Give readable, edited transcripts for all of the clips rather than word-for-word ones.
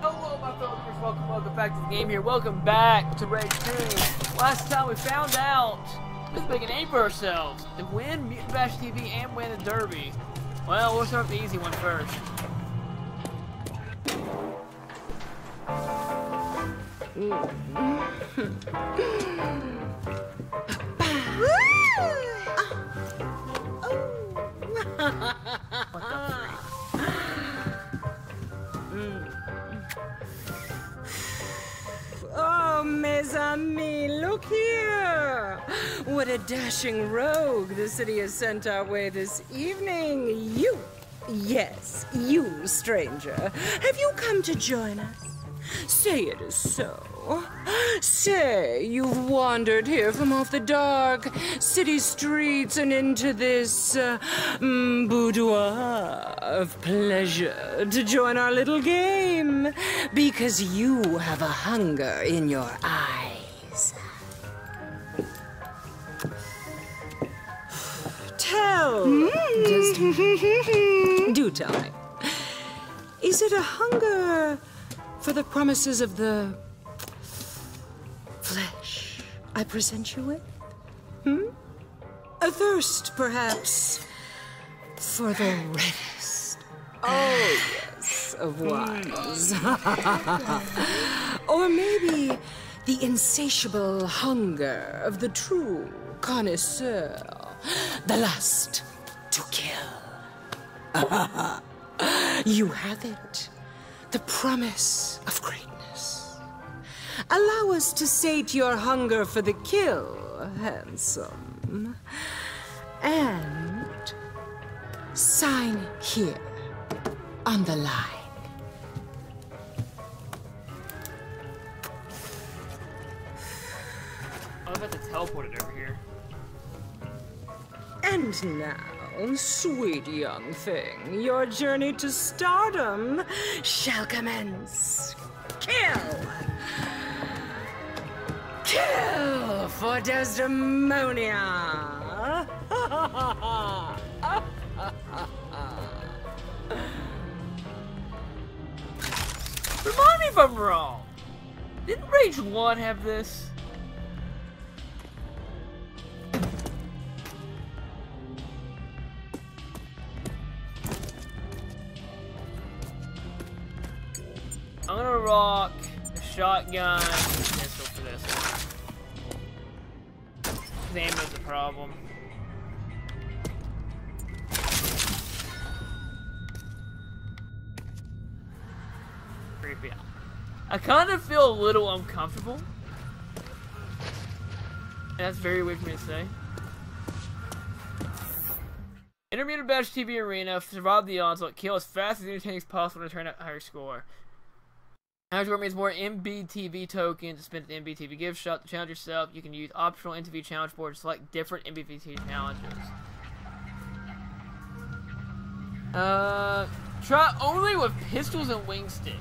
Hello, my fellow viewers. Welcome back to the game here. Welcome back to Raid 2. Last time we found out we could make a name for ourselves to win Mutant Bash TV and win the Derby. Well, we'll start with the easy one first. What the freak? Oh, mes amis, look here! What a dashing rogue the city has sent our way this evening. You, yes, you, stranger. Have you come to join us? Say it is so. Say you've wandered here from off the dark city streets and into this boudoir of pleasure to join our little game because you have a hunger in your eyes. Tell. Do tell me. Is it a hunger for the promises of the flesh I present you with? A thirst, perhaps, for the reddest, oh yes, of wines. Or maybe the insatiable hunger of the true connoisseur, the lust to kill. You have it. The promise of greatness. Allow us to sate your hunger for the kill, handsome. And sign here on the line. I'm about to teleport it over here. And now, sweet young thing, your journey to stardom shall commence. Kill! Kill for Desdemonia! Remind me if I'm wrong. Didn't Rage 1 have this? I'm gonna rock a shotgun and a pistol for this one. The ammo's a problem. Creepy. I kind of feel a little uncomfortable. And that's very weird for me to say. Intermediate Bash TV Arena, survive the onslaught, kill as fast as entertaining as possible to return a higher score. Higher score means more MBTV tokens to spend at the MBTV gift shop to challenge yourself. You can use optional MTV challenge boards to select different MBTV challenges. Try only with pistols and wing sticks.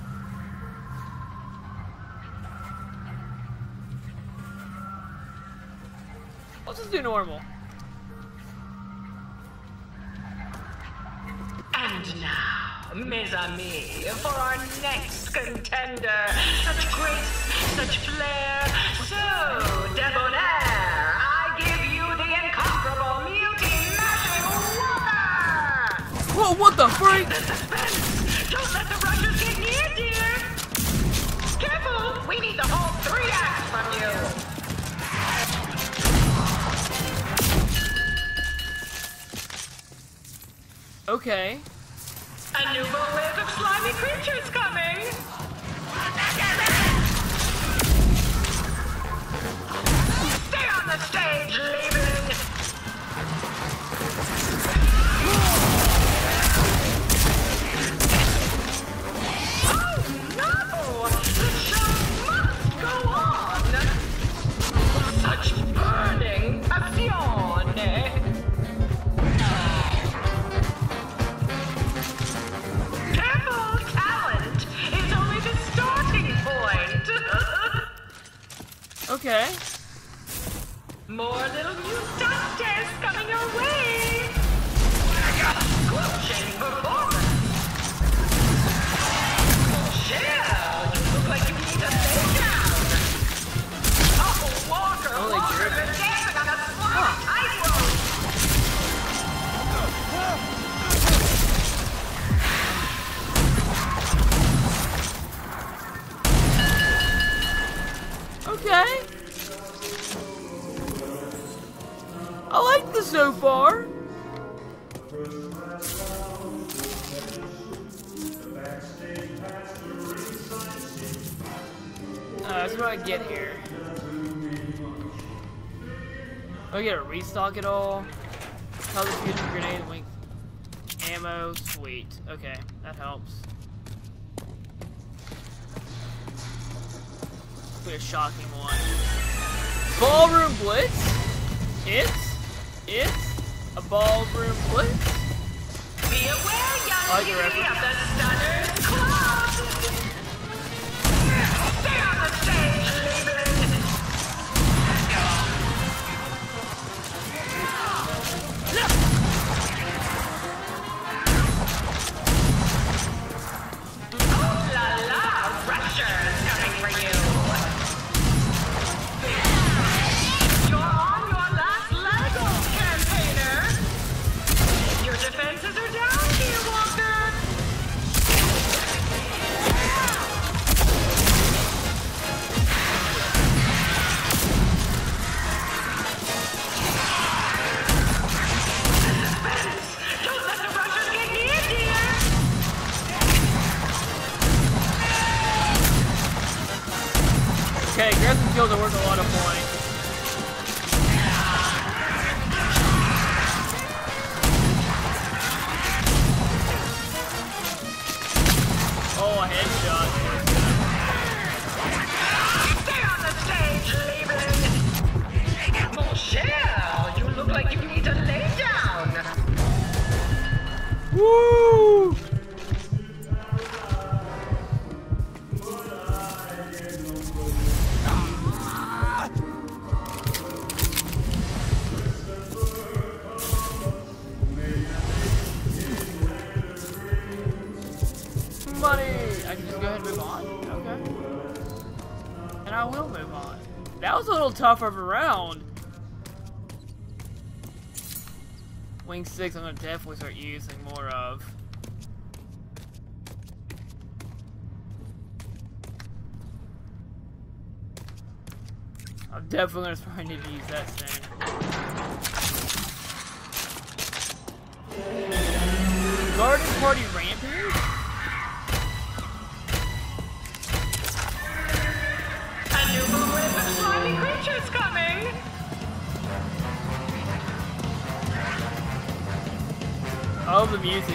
Let's just do normal. And now, mes amis, for our next contender, such grace, such flair, so debonair, I give you the incomparable Mutant Mashing Whopper! Whoa, what the freak? The suspense! Don't let the rushers get near, dear! Careful! We need the whole 3 acts from you! Okay. A new wave of slimy creatures coming! Stay on the stage, Liebling! Oh no! The show must go on! Such burning passione! Okay. More little mutantes coming your way! Squelching performance! Share! so far. That's what I get here. Do I get a restock at all? Color fusion grenade, wing, ammo, sweet. Okay, that helps. Be a shocking one. Ballroom Blitz? It's a ballroom blitz? Be aware, young beauty, of the Stunner's Club! Stay on the stage, Leland! Oh la la! Rusher is coming for you! You're on your last leg, old campaigner! Your defenses are down here, Walker! Don't let the rushers get near, dear! Okay, aggressive kills are worth a lot of points. Oh, a headshot. Stay on the stage, Leland! Michelle, you look like you need to lay down! Woo! Money! I can just go ahead and move on? Okay. And I will move on. That was a little tougher of a round. Wing 6 I'm going to definitely start using more of. I'm definitely going to probably need to use that soon. Garden Party Rampage? A new wave of slimy creatures coming! Oh, the music.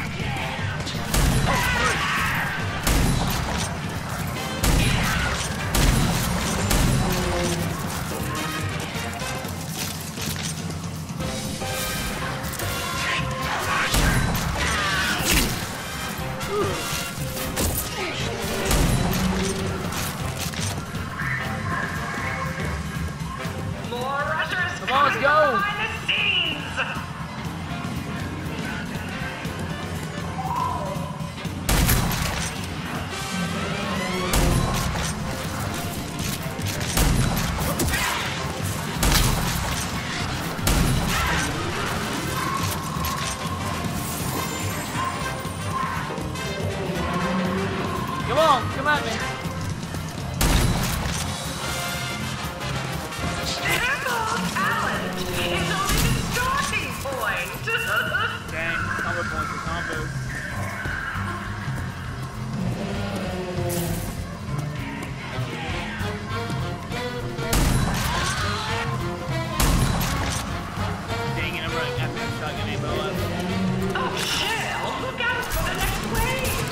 More rushers Come on, let's go. behind the scenes! Come on, come at me. Careful, talent! It's only the starting point! Dang, combo points for combos. Dang it, I'm running after that shotgun ammo left. Oh, Shell, look out for the next wave!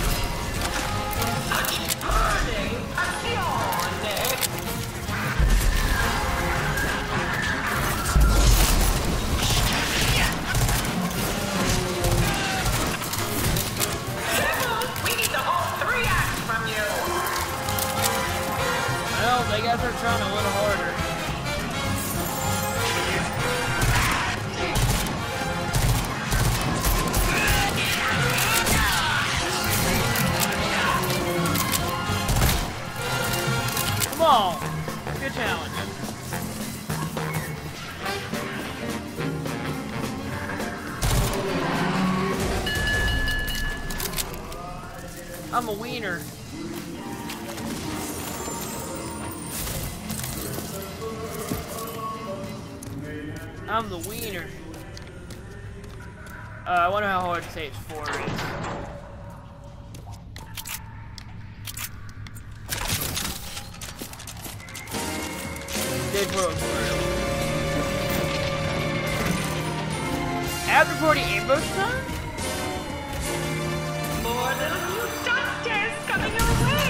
Such burning passion! Careful! We need the whole 3 acts from you! Well, they guys are trying a little harder. Come on! Good challenge. I'm a wiener. I I'm the wiener. I wonder how hard stage 4 is. Stage 4 looks brutal. After 40 ambush time? More little Mutantes coming your way!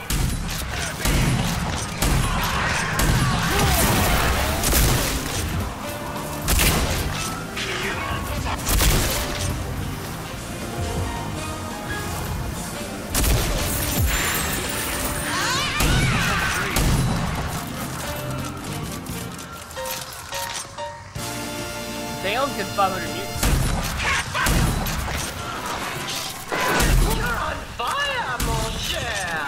They only get 500 mutants. You're on fire, mon cher!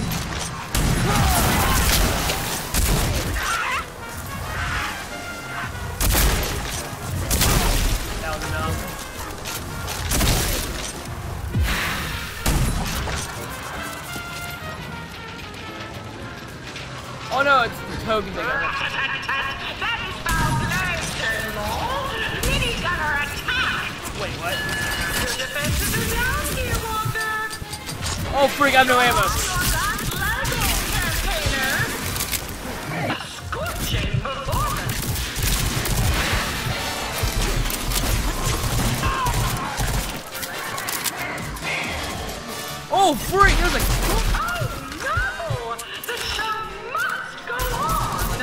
That was enough. Oh no, it's the tokens I got. That is foul play, Sherlock! Minigunner attack! Wait, what? Your defenses are down here, Walker! Oh freak, I have no ammo. Your last Lego campaigner! A scorching performance! Oh freak, there's a... Oh no! The show must go on!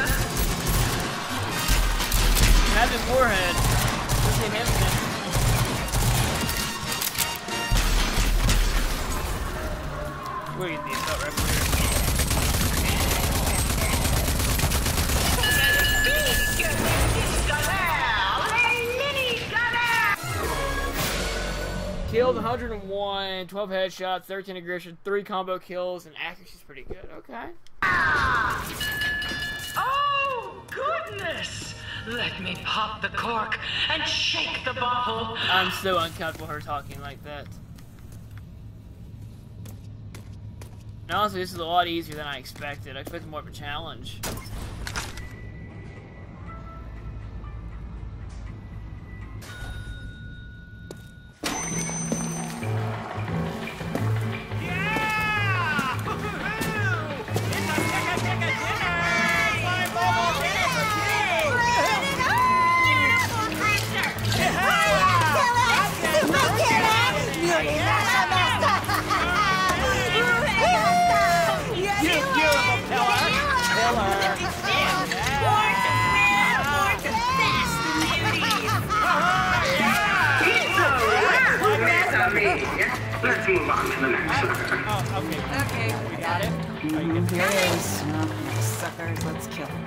Captain Warhead. What's his name? Where is the assault rifle here? Killed 101, 12 headshots, 13 aggression, 3 combo kills, and accuracy's pretty good. Okay. Oh, goodness! Let me pop the cork and shake the bottle. I'm so uncomfortable her talking like that. And honestly, this is a lot easier than I expected. I expected more of a challenge. Let's move on to the next sucker. Oh, okay. Okay. We got it. Here it is. Suckers, let's kill him.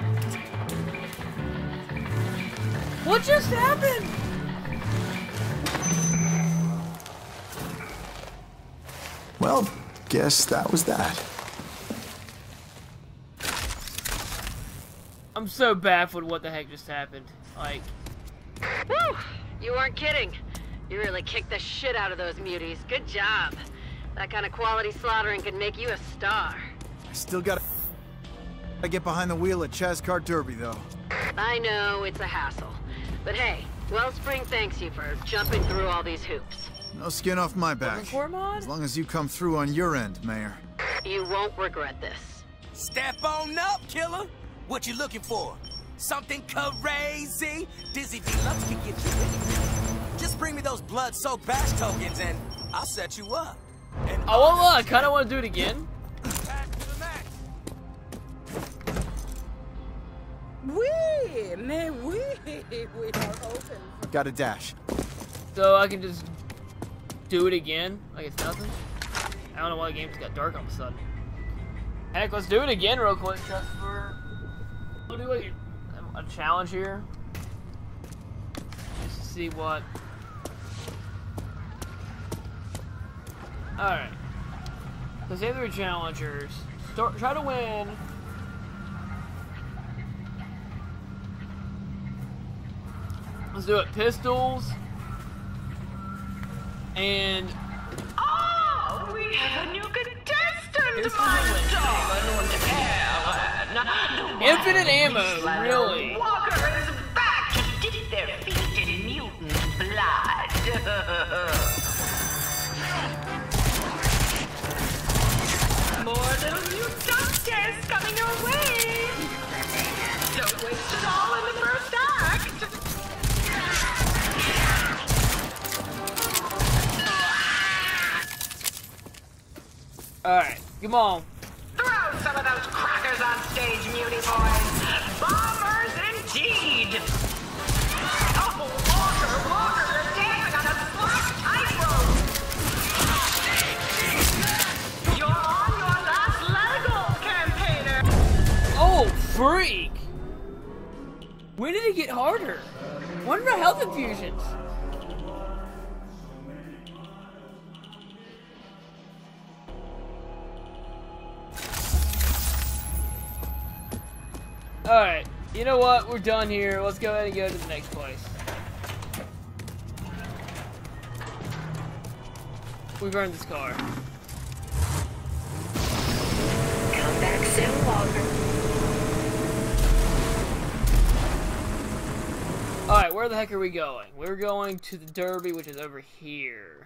What just happened? Well, guess that was that. I'm so baffled what the heck just happened. Like, Woo! You weren't kidding. You really kicked the shit out of those muties. Good job. That kind of quality slaughtering could make you a star. I still gotta get behind the wheel at ChazCar Derby, though. I know, it's a hassle. But hey, Wellspring thanks you for jumping through all these hoops. No skin off my back. Cormon? As long as you come through on your end, Mayor. You won't regret this. Step on up, killer. What you looking for? Something crazy? Dizzy Deluxe can get you ready. Just bring me those blood-soaked bash tokens and I'll set you up. And oh, well, I kind of want to do it again. pass to the max. Oui, mais oui, we are open. Got a dash. So I can just do it again, like it's nothing. I don't know why the game just got dark all of a sudden. Heck, let's do it again real quick, just for... We'll do like a challenge here. Just to see what... Alright. So save the challengers. Try to win. Let's do it. Pistols. And... Oh, we have a new contestant, my darling. Infinite ammo, really. Walker is back to dip their More little mutant justice coming your way. Don't waste it all in the first act. Alright, come on. Throw some of those crackers on stage, Muty boys. Bombers indeed. Oh, Walker, you're dancing on a slack tightrope. You're on your last leg, old campaigner. Oh, freak! When did it get harder? What are health infusions? Alright, you know what? We're done here. Let's go ahead and go to the next place. We've earned this car. Come back soon, Walker. Alright, where the heck are we going? We're going to the Derby, which is over here.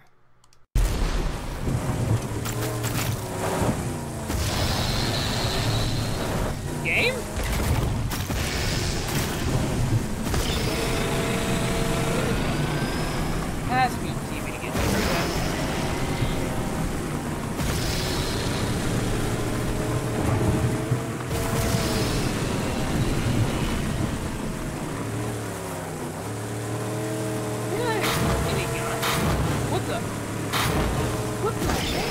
Game? Has to be TV to get through that. What the heck?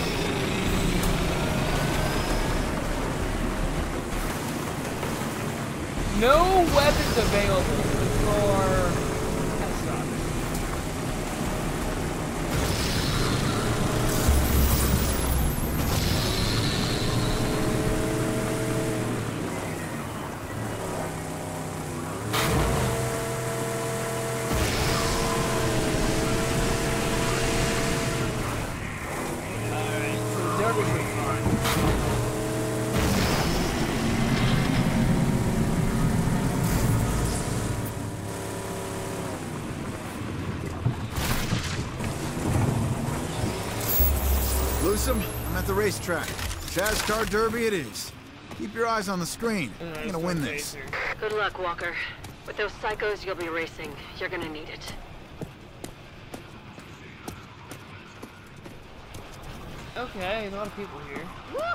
No weapons available for... That sucks. Alright, so the Derby's pretty fun. Lusum, I'm at the racetrack. ChazCar Derby it is. Keep your eyes on the screen. I'm gonna win this. Good luck, Walker. With those psychos you'll be racing, you're gonna need it. Okay, a lot of people here.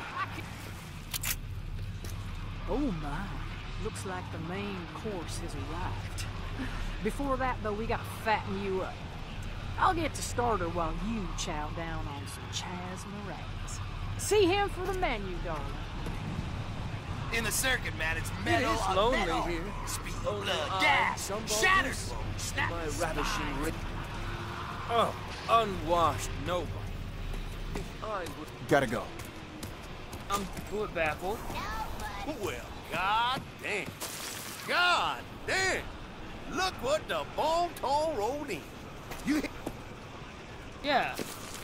Oh my, looks like the main course has arrived. Before that, though, we gotta fatten you up. I'll get to starter while you chow down on some Chaz meringues. See him for the menu, darling. In the circuit, man, it's metal on lonely metal. here. Speed, blood, gas, shatters, snap, My ravishing spine. rich. Oh, unwashed nobody. If I would. Gotta go. I'm a bit baffled. Well, god damn. God damn. Look what the Bon-Ton rolled in. You Yeah.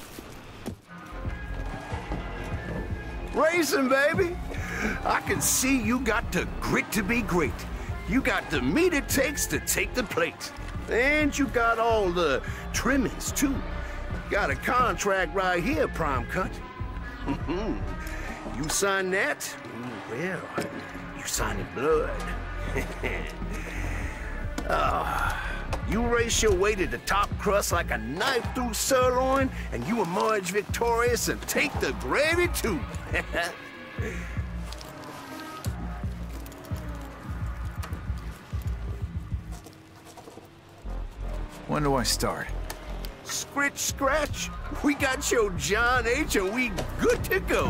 Racing, baby. I can see you got the grit to be great. You got the meat it takes to take the plate. And you got all the trimmings, too. Got a contract right here, Prime Cut. You sign that? Well, you sign in blood. You race your way to the top crust like a knife through sirloin, and you emerge victorious and take the gravy, too. When do I start? Scritch, scratch. We got your John H. and we good to go.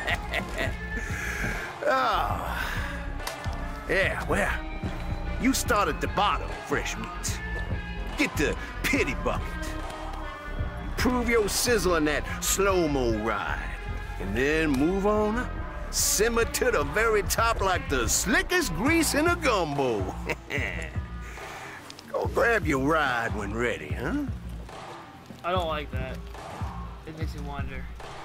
Yeah, well, you start at the bottom, fresh meat. Get the pity bucket. Prove your sizzle in that slow-mo ride. And then move on up. Simmer to the very top like the slickest grease in a gumbo. Go grab your ride when ready, huh? I don't like that. It makes me wonder.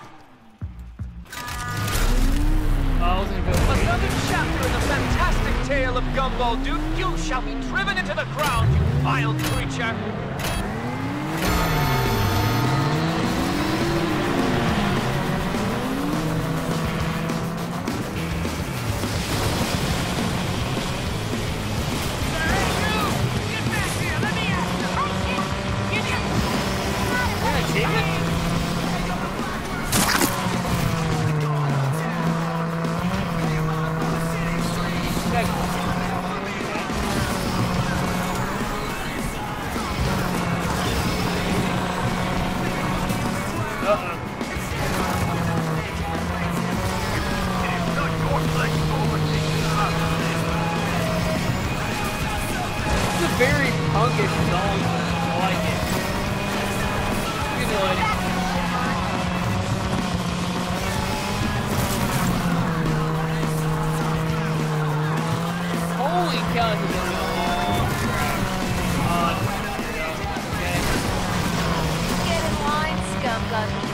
Another chapter in the fantastic tale of Gumball, dude. You shall be driven into the ground, you vile creature. get stoned. I like it. Excuse me, lady. Holy cow, this is a long crap. Okay. Get in line, scumbucket.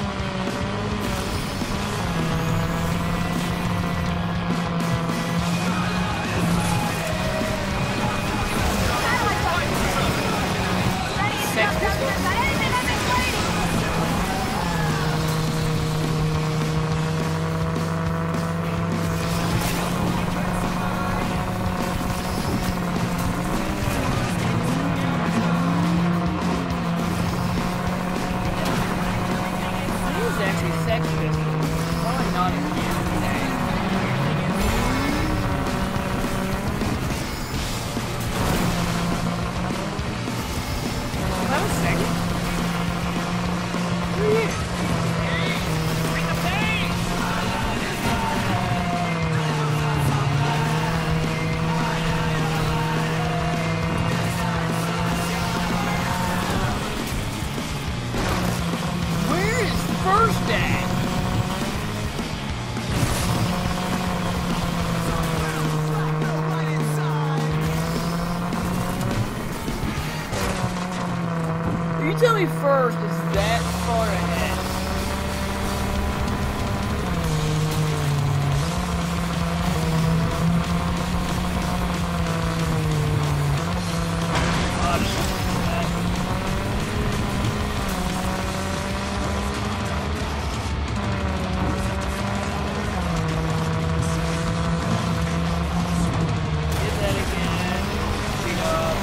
Tell me first is that far ahead. Get that again. Speed up.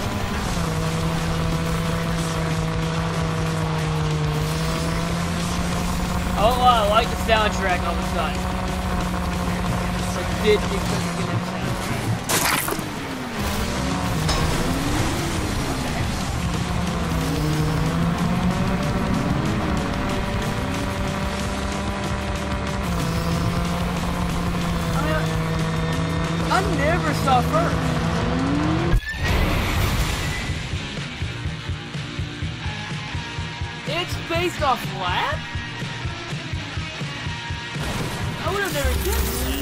Oh, I like the soundtrack all of a sudden. I didn't expect to get that soundtrack. I never saw first. It's based off Lab? I would have never guessed that.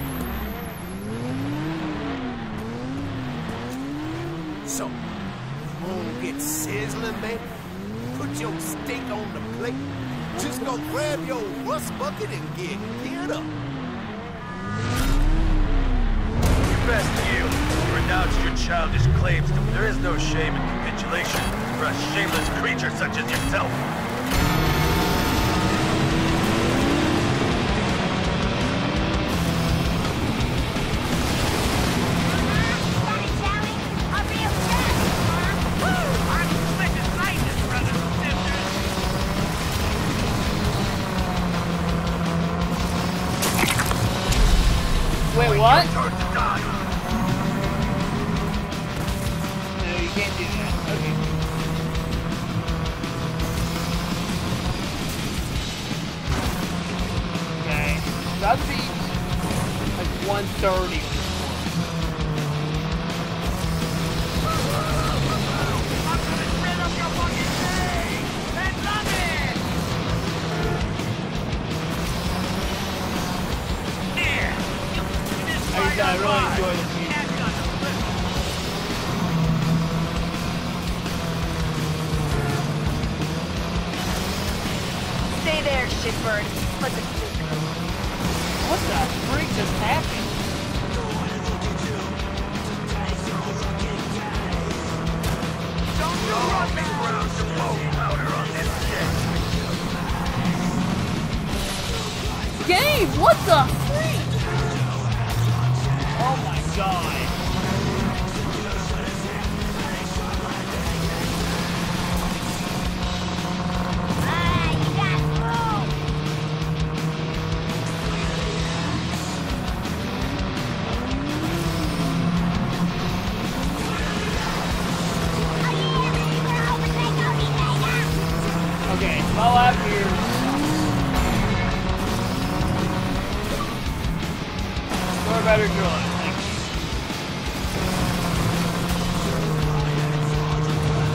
So, won't get sizzling, baby? Put your steak on the plate. Just go grab your rust bucket and get geared up. Best you. You renounce your childish claims. There is no shame in capitulation for a shameless creature such as yourself. Wait, what? No, you can't do that. Okay. Okay. That would be like 130 on this I really enjoy this music. Stay there, shitbird. Let the food come. What the freak just happened? Don't go running around to blow powder on this shit. Gabe, what the freak? Oh my god. Okay, while I'm here. Or better drawing, thank you.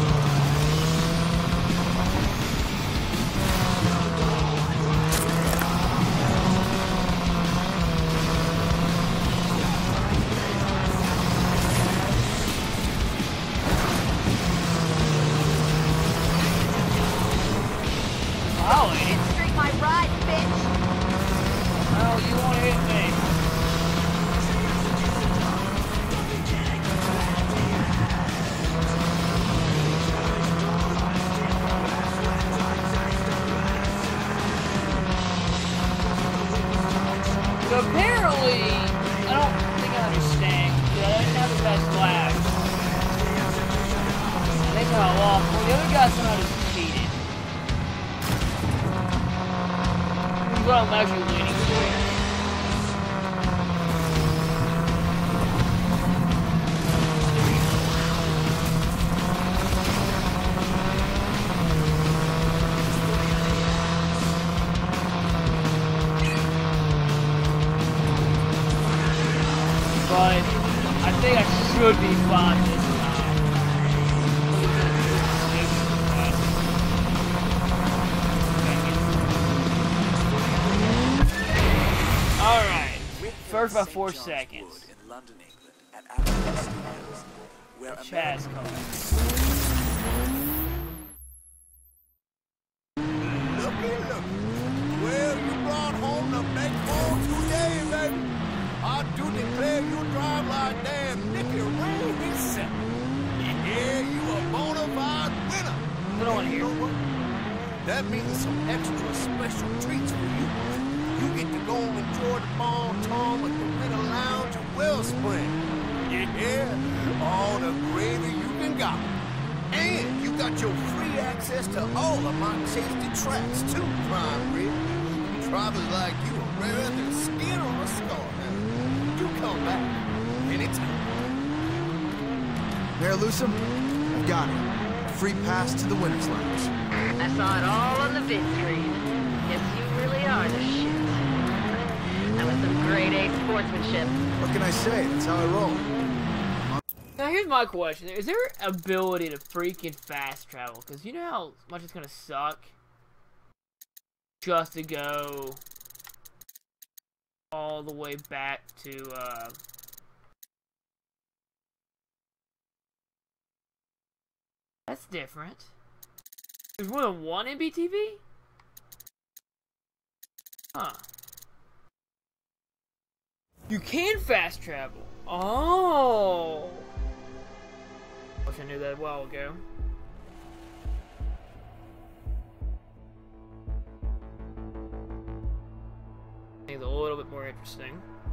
So apparently, I don't think I understand. I didn't have the best lag. They somehow lost. Well, the other guy somehow just cheated. This is what I'm actually waiting for. But I think I should be fine this time. Alright. First by 4 seconds. ChazCar. Well, you brought home the big ball today, baby. I do declare you drive like damn Nicky Ray himself. Yeah, you a bona fide winner. Put on here. That means some extra special treats for you. You get to go and enjoy the bon ton at the Winter Lounge at Wellspring. Yeah, all the gravy you can got. And you got your free access to all of my tasty tracks too, Prime Rib. Drivers like you are rarer than skin on a scar. You come back anytime. Mayor Lusum, I've got it. Free pass to the Winter's Lounge. I saw it all on the vid screen. Guess you really are the shit. That was some grade A sportsmanship. What can I say? That's how I roll. Now here's my question. Is there ability to freaking fast travel? Because you know how much it's gonna suck just to go all the way back to that's different. There's more than one MBTV? Huh. You can fast travel. Oh. Wish I knew that a while ago. I think it's a little bit more interesting.